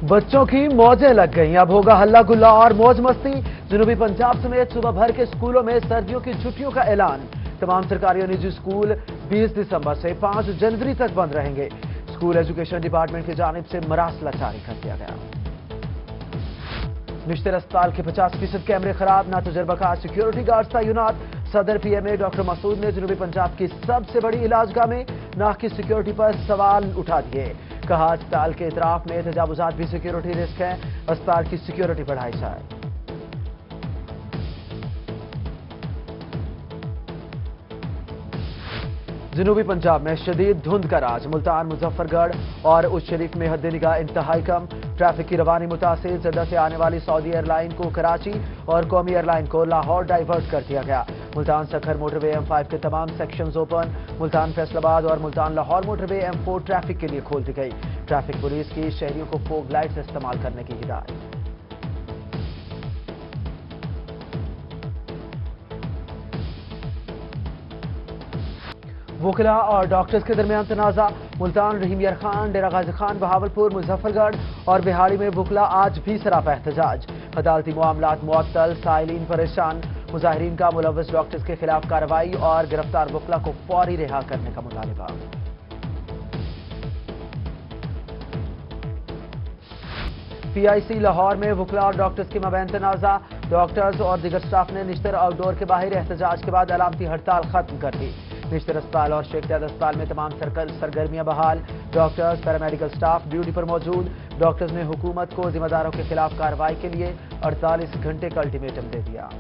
बच्चों की मौजें लग गईं। अब होगा हल्ला गुल्ला और मौज मस्ती। जनूबी पंजाब समेत सूबा भर के स्कूलों में सर्दियों की छुट्टियों का ऐलान। तमाम सरकारी और निजी स्कूल 20 दिसंबर से 5 जनवरी तक बंद रहेंगे। स्कूल एजुकेशन डिपार्टमेंट की जानिब से मरासला जारी कर दिया गया। निश्तर अस्पताल के 50% कैमरे खराब, ना तजुर्बाकार सिक्योरिटी गार्ड्स तैनात। सदर पीएमए डॉक्टर मसूद ने जनूबी पंजाब की सबसे बड़ी इलाजगाह में नाक की सिक्योरिटी पर सवाल उठा दिए। कहा, अस्पताल के इतराफ में तजावुजात भी सिक्योरिटी रिस्क है, अस्पताल की सिक्योरिटी बढ़ाई जाए। जनूबी पंजाब में शदीद धुंध का राज। मुल्तान, मुजफ्फरगढ़ और उस शरीफ में हद निगाह इंतहाई कम। ट्रैफिक की रवानी मुतासिर। जद्दा से आने वाली सऊदी एयरलाइन को कराची और कौमी एयरलाइन को लाहौर डाइवर्ट कर दिया गया। मुल्तान सखर मोटरवे M5 के तमाम सेक्शंस ओपन। मुल्तान फैसलाबाद और Multan Lahore motorway M4 traffic के लिए खोल दी गई। ट्रैफिक पुलिस की शहरियों को फोग लाइट्स इस्तेमाल करने की हिदायत। वकला और डॉक्टर्स के दरमियान तनाजा। मुल्तान, रहीम यार खान, डेरा गाजी खान, बहावलपुर, मुजफ्फरगढ़ और बिहाड़ी में वकला आज भी सरापा एहतजाज। अदालती मामलात मुअत्तल, साइलिन परेशान। मुजाहिरीन का मुलव्वस डॉक्टर्स के खिलाफ कार्रवाई और गिरफ्तार वकला को फौरी रिहा करने का मुतालबा। PIC लाहौर में वकला और डॉक्टर्स के मबैन तनाजा। डॉक्टर्स और दीगर स्टाफ ने निश्तर आउटडोर के बाहर एहतजाज के बाद अलामती हड़ताल खत्म कर दी। निश्तर अस्पताल और शेख जायद अस्पताल में तमाम सरगर्मियां बहाल। डॉक्टर्स, पैरामेडिकल स्टाफ ड्यूटी पर मौजूद। डॉक्टर्स ने हुकूमत को जिम्मेदारों के खिलाफ कार्रवाई के लिए 48 घंटे का अल्टीमेटम दे दिया।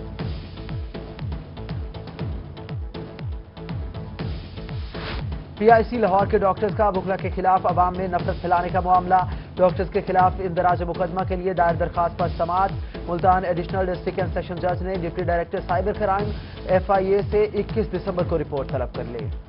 PIC लाहौर के डॉक्टर्स का वकला के खिलाफ अवाम में नफरत फैलाने का मामला। डॉक्टर्स के खिलाफ इंदराज मुकदमा के लिए दायर दरखास्त पर समाअत। Multan additional district and session जज ने deputy director cyber crime FIA से 21 दिसंबर को रिपोर्ट तलब कर ली।